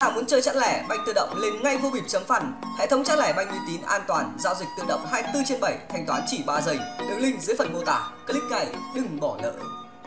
Muốn chơi chẵn lẻ, banh tự động lên ngay vô bịp chấm phẳng. Hệ thống chẵn lẻ banh uy tín, an toàn, giao dịch tự động 24/7, thanh toán chỉ 3 giây. Đường link dưới phần mô tả, click ngay, đừng bỏ lỡ.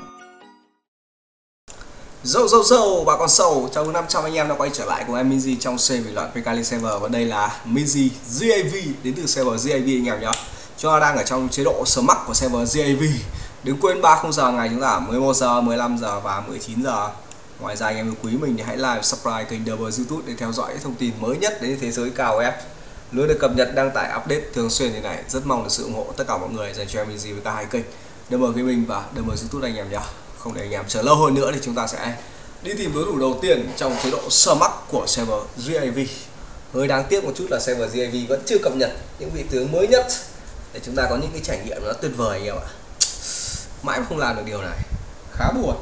Dâu bà con sầu, chào mừng 500 anh em đã quay trở lại cùng em Minzy trong series bình luận PK League server, và đây là Minzy GAV đến từ server GAV anh em nhé. Chúng ta đang ở trong chế độ smart của server GAV. Đừng quên 30 giờ ngày chúng ta 11 giờ, 15 giờ và 19 giờ. Ngoài ra anh em yêu quý mình thì hãy like, subscribe kênh Double YouTube để theo dõi thông tin mới nhất đến thế giới cao em. Luôn được cập nhật đăng tải update thường xuyên như này. Rất mong được sự ủng hộ tất cả mọi người dành cho em Minzy với cả hai kênh Double Gaming và Double YouTube anh em nhé. Không để anh em chờ lâu hơn nữa thì chúng ta sẽ đi tìm đối thủ đầu tiên trong chế độ smart của server GAV. Hơi đáng tiếc một chút là server GAV vẫn chưa cập nhật những vị tướng mới nhất để chúng ta có những cái trải nghiệm nó tuyệt vời anh em ạ. Mãi không làm được điều này, khá buồn.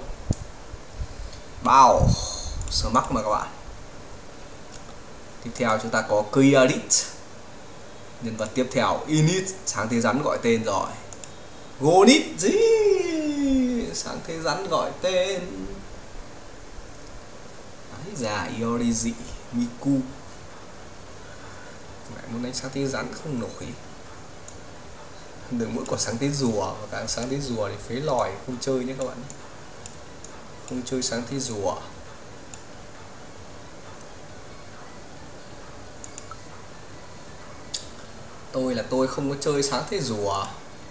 Bao smart mà các bạn. Tiếp theo chúng ta có Kiarit. Nhân vật tiếp theo Init, sáng thế rắn gọi tên rồi. Gonit gì? Sáng thế rắn gọi tên. Đấy, già Iorizi Miku. Lại muốn đánh sáng thế rắn không nổi. Đừng mỗi quả sáng thế rùa, và cả sáng thế rùa thì phế lòi, không chơi nhé các bạn. Không chơi sáng thế rùa. Tôi không có chơi sáng thế rùa.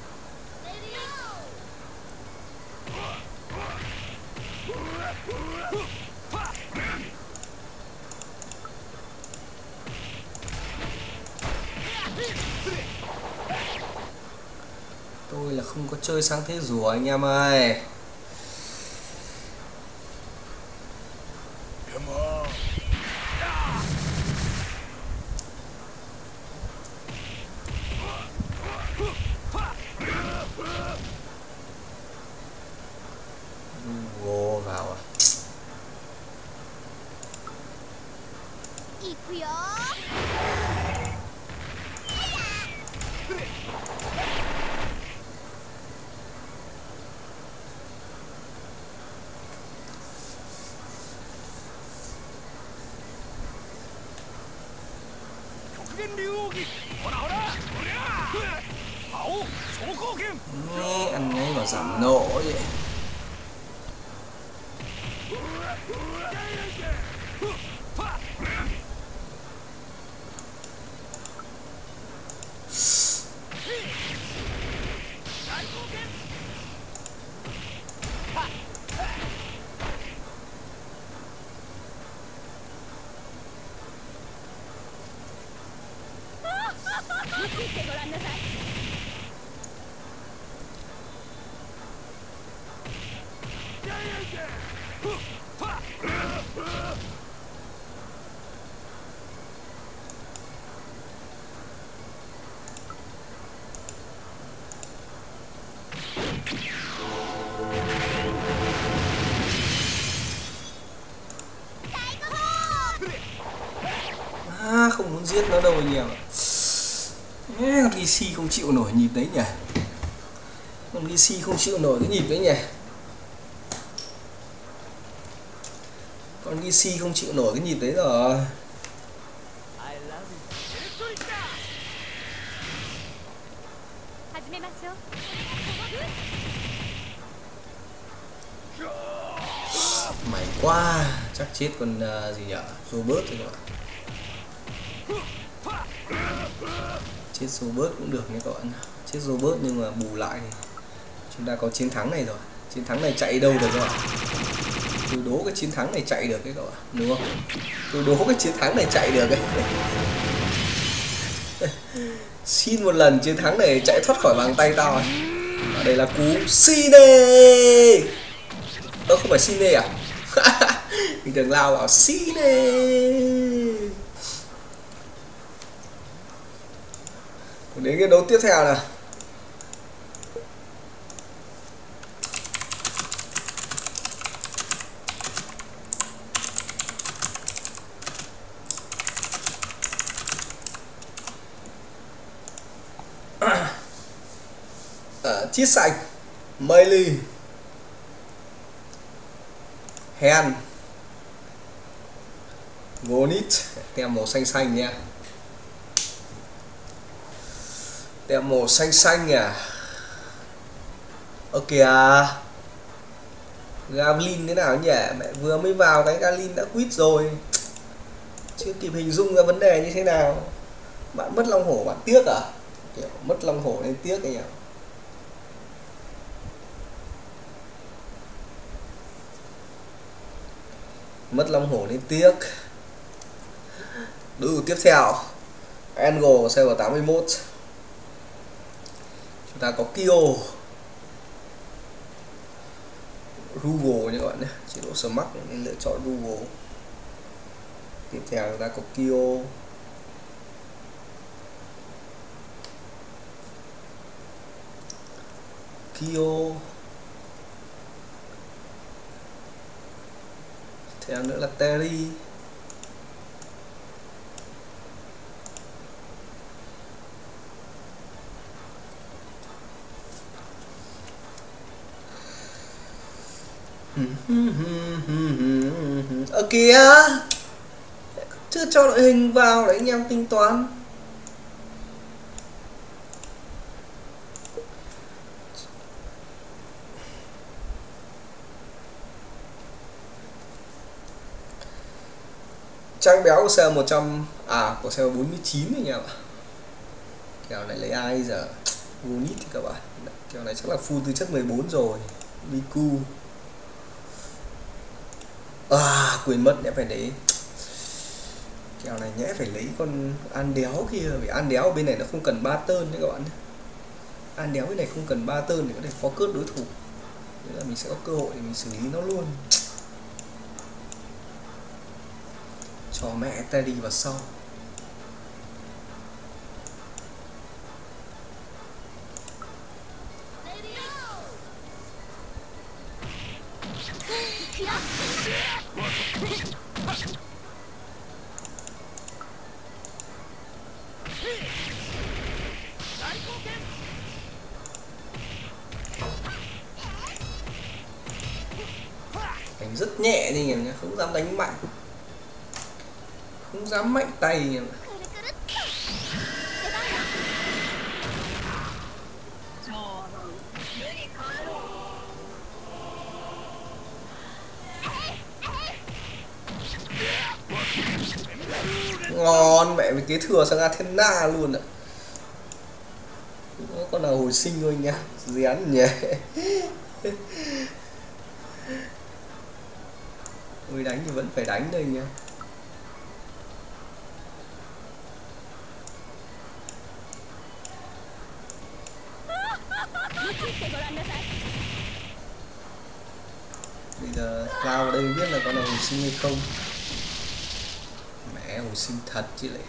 Tôi là không có chơi sáng thế rùa anh em ơi. Vô vào à. Ăn ngay mà giảm nộ vậy. Không muốn giết nó đâu anh em ạ. Con DC không chịu nổi nhịp đấy nhỉ. Con DC không chịu nổi cái nhịp đấy nhỉ. Con DC không chịu nổi cái nhịp đấy rồi. Mày quá, chắc chết con gì nhở, Robert rồi các bạn. Chết Robert cũng được nha các bạn. Chết Robert nhưng mà bù lại thì chúng ta có chiến thắng này rồi. Chiến thắng này chạy đâu được các bạn. Tôi đố cái chiến thắng này chạy được cái các bạn, đúng không? Tôi đố cái chiến thắng này chạy được ấy. Xin một lần chiến thắng này chạy thoát khỏi bàn tay tao này. Và đây là cú Sine. Không phải Sine à? Mình tưởng lao vào Sine. Đến cái đấu tiếp theo nào. Chiết sạch Melee Hen Gonit, tem màu xanh xanh nha. Tem màu xanh xanh à. Ok à. Gavlin thế nào nhỉ? Mẹ vừa mới vào cái Gavlin đã quit rồi. Chưa kịp hình dung ra vấn đề như thế nào. Bạn mất long hổ bạn tiếc à? Kiểu mất long hổ nên tiếc anh ạ. Mất long hổ nên tiếc. Đối thủ tiếp theo Angle server 81. Chúng ta có Kyo, Rugal nha các bạn nhé. Chế độ Smart nên lựa chọn Rugal. Tiếp theo chúng ta có Kyo, theo nữa là Terry, ở kìa chưa cho đội hình vào để anh em tính toán. Trang béo của xe 100 của xe 49 anh em ạ. Kèo này lấy ai giờ? Gonit thì các bạn. Kèo này chắc là full tư chất 14 rồi. Miku. Quên mất nhẽ phải lấy. Kèo này nhẽ phải lấy con An Đéo kia, vì An Đéo bên này nó không cần 3 turn nha các bạn. An Đéo bên này không cần 3 turn để có thể focus đối thủ. Nên là mình sẽ có cơ hội để mình xử lý nó luôn. Cho mẹ Teddy vào sau. Đánh rất nhẹ đi anh em nhé, không dám đánh mạnh. Không dám mạnh tay anh em. Ngon mẹ, mình kế thừa sang Athena luôn ạ. Có con nào hồi sinh thôi nha, rén nhỉ. Ôi đánh thì vẫn phải đánh đây nha. Bây giờ lao vào đây biết là con nào hồi sinh hay không. Mẹ hồi sinh thật chứ lại.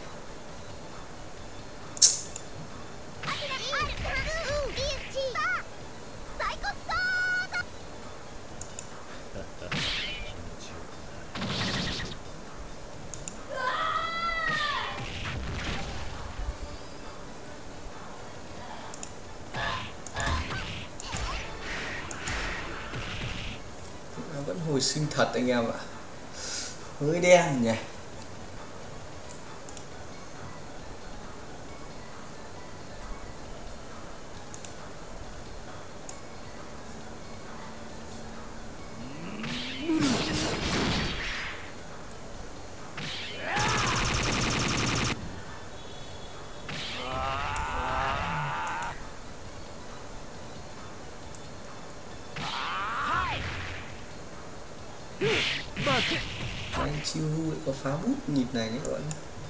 Vẫn hồi sinh thật anh em ạ. Hơi đen nhỉ. Anh chiêu hưu lại có phá bút nhịp này đấy các bạn.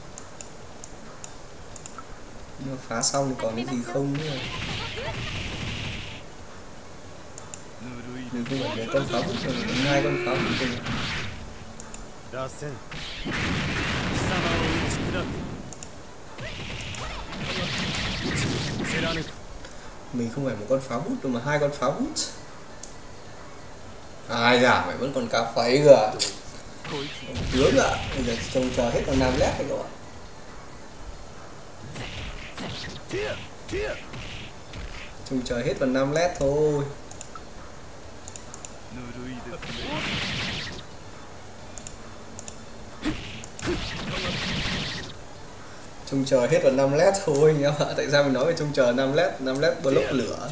Nhưng mà phá xong thì còn cái gì không nữa. Mình không phải một con phá bút mà hai con phá bút rồi. Mình không phải một con phá bút đâu mà hai con phá bút. Ai da, mày vẫn còn cá phấy kìa. Tướng ạ, bây giờ trông chờ hết còn 5 lét đấy các bạn. Trông chờ hết còn 5 lét thôi. Trông chờ hết vào 5 led thôi anh em ạ. Tại sao mình nói về trông chờ 5 led block lửa.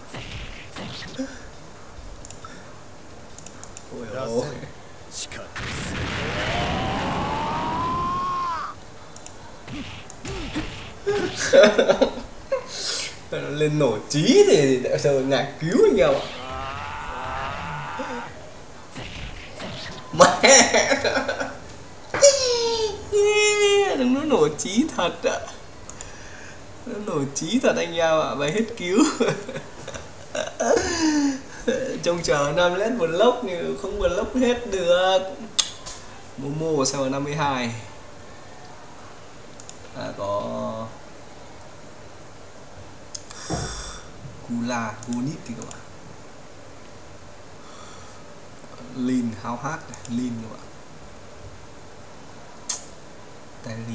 Ôi ôi. Lên nổ trí thì giờ ngạc cứu anh em ạ. Mẹ. Đừng nó nổ trí thật ạ. Nó nổ trí thật anh em ạ. Và hết cứu. Trông chờ 5 led block nhưng không block hết được. Momo server 52. Có Gula, Gunit thì các bạn. Lin, hao hát, Lin các bạn. Terry.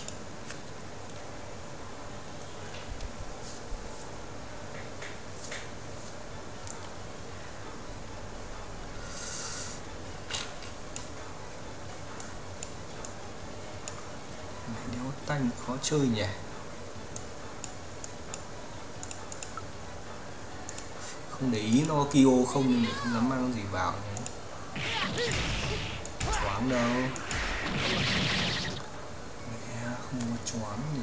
Đéo tanh khó chơi nhỉ. Không để ý nó Kyo không nên không dám mang gì vào. Choáng đâu. Mẹ không có choáng nhỉ.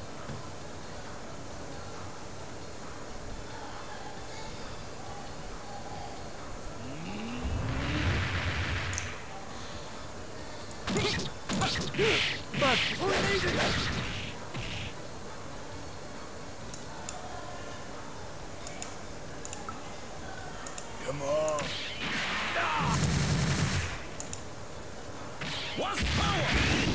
Come on. What's power?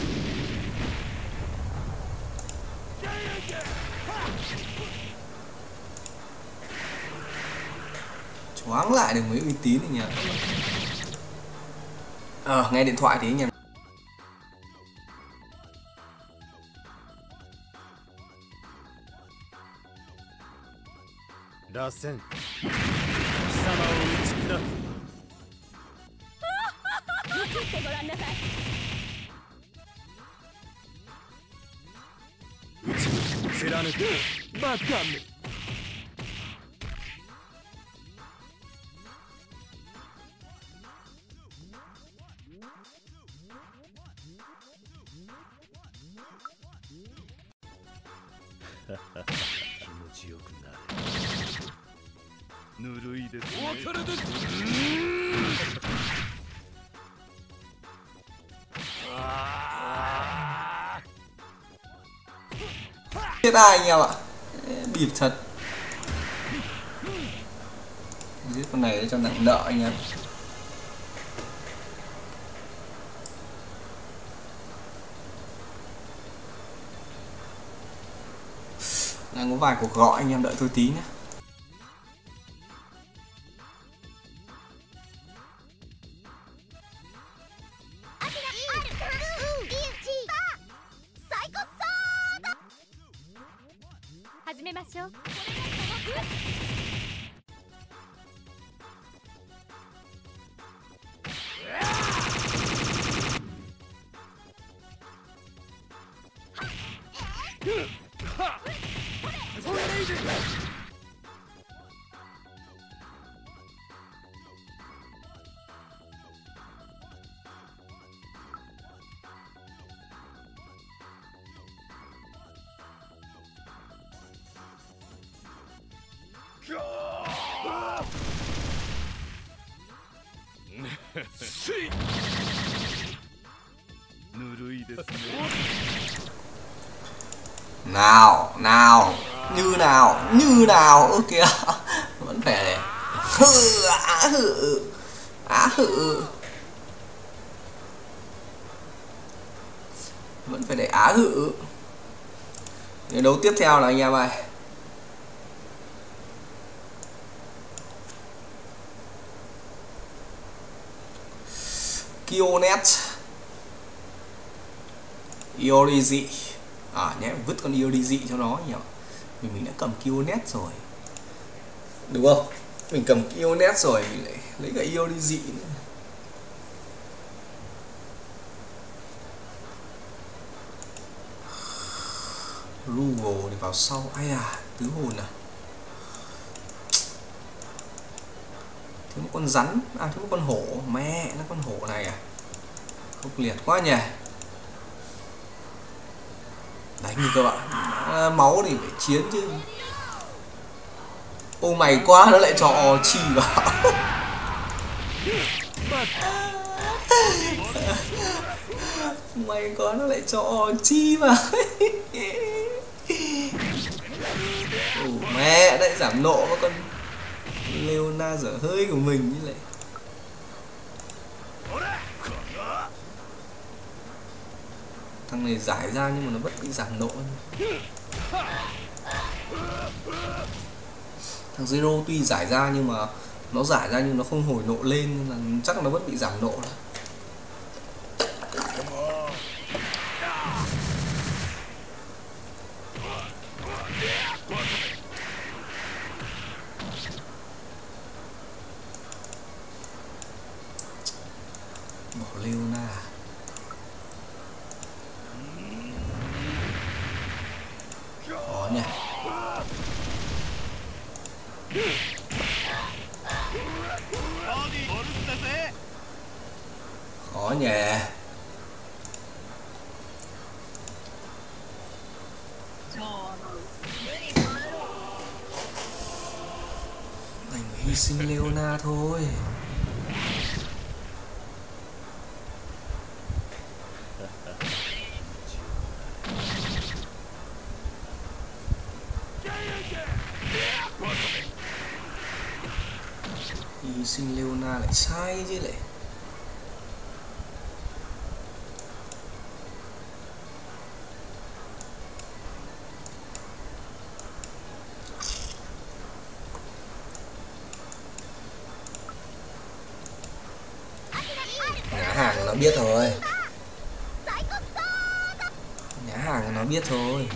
Choáng lại được mấy uy tín anh nhỉ. Nghe điện thoại thì anh em. Rasen. 貴様を打ち砕く。 残ってごらんなさい。 打ち貫く。バカめ。気持ちよくなれ。ぬるいですね。お別れです。 Chết ai anh em ạ. Bịp thật. Giết con này để cho nặng nợ anh em. Đang có vài cuộc gọi anh em đợi tôi tí nhé. Nào như nào ơ kìa. Vẫn phải để á hự vẫn phải để á hự. Đấu tiếp theo là anh em ơi. Kionet Iorizi. Nhé, vứt con Iorizi cho nó nhỉ. Mình đã cầm Kionet rồi. Đúng không? Mình cầm Kionet rồi, mình lại lấy cả Iorizi nữa. Rugal để vào sau. Ai à, tứ hồn à. Thiếu một con rắn, à thiếu một con hổ. Mẹ, nó con hổ này à. Khốc liệt quá nhỉ. Đánh đi các bạn. Máu thì phải chiến chứ. Ô mày quá, nó lại cho chi vào. Mày quá, nó lại cho chi vào. Mẹ, lại giảm nộ với con Leona dở hơi của mình như lại. Thằng này giải ra nhưng mà nó vẫn bị giảm nộ. Thằng Zero tuy giải ra nhưng mà nó giải ra nhưng nó không hồi nộ lên nên là chắc là nó vẫn bị giảm nộ. Bỏ Leona. Khó nhỉ. Khó nhỉ. Đành phải hy sinh Leona thôi. Hy sinh Leona lại sai chứ lại. Nhá hàng nó biết thôi. Nhá hàng nó biết thôi.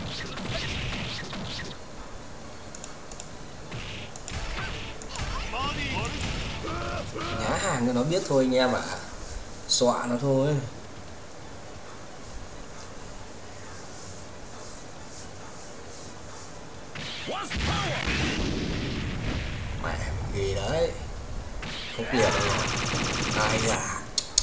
Nhá hàng cho nó biết thôi anh em ạ. Xọa nó thôi. Mẹ gì đấy. Khốc liệt rồi. Ai à.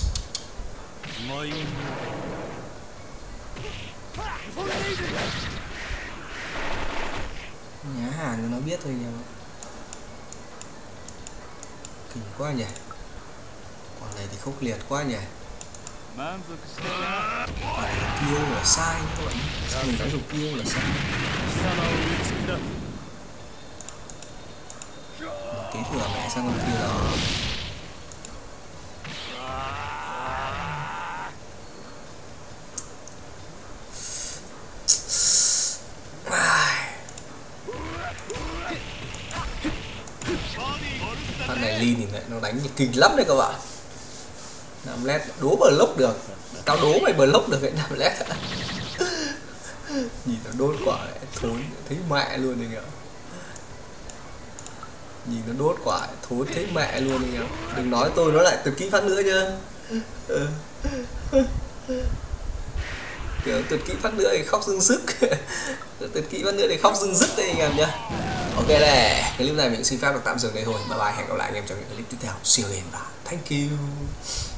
Nhá hàng cho nó biết thôi anh em ạ. Kinh quá nhỉ. Con này thì khốc liệt quá nhỉ. Phải là kêu là sai các bạn. Sao mình nói được kêu là sai. Kế thừa mẹ sang con kia là thằng này Lin thì nó đánh như kinh lắm đấy các bạn. Namlet đố block được. Tao đố mày block được cái Namlet. Nhìn nó đốt quả lại thốn thấy mẹ luôn anh ạ. Nhìn nó đốt quả thốn thấy mẹ luôn anh ạ. Đừng nói tôi nó lại tuyệt kỹ phát nữa chứ. Kiểu tuyệt kỹ phát nữa thì khóc dưng sức. Tuyệt kỹ phát nữa thì khóc dưng dứt đây anh em nhá. Ok này, clip này mình xin phép được tạm dừng đây thôi. Bye bye, hẹn gặp lại anh em trong những clip tiếp theo. See you again và thank you.